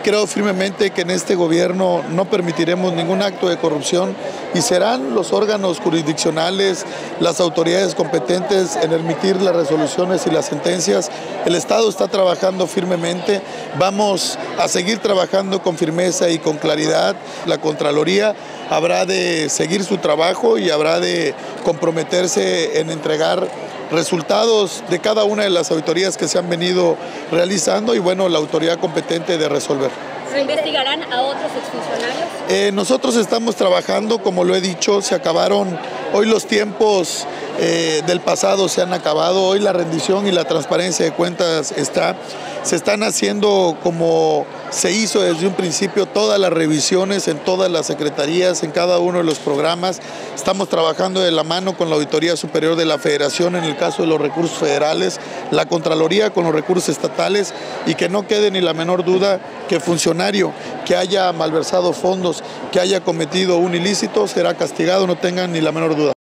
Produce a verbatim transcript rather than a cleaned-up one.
Creo firmemente que en este gobierno no permitiremos ningún acto de corrupción y serán los órganos jurisdiccionales, las autoridades competentes en emitir las resoluciones y las sentencias. El Estado está trabajando firmemente, vamos a seguir trabajando con firmeza y con claridad. La Contraloría habrá de seguir su trabajo y habrá de comprometerse en entregar resultados de cada una de las auditorías que se han venido realizando y bueno, la autoridad competente de resolver. ¿Se investigarán a otros exfuncionarios? Eh, nosotros estamos trabajando, como lo he dicho, se acabaron, hoy los tiempos eh, del pasado se han acabado, hoy la rendición y la transparencia de cuentas está, se están haciendo como se hizo desde un principio todas las revisiones en todas las secretarías, en cada uno de los programas. Estamos trabajando de la mano con la Auditoría Superior de la Federación en el caso de los recursos federales, la Contraloría con los recursos estatales y que no quede ni la menor duda que funcionario que haya malversado fondos, que haya cometido un ilícito será castigado, no tengan ni la menor duda.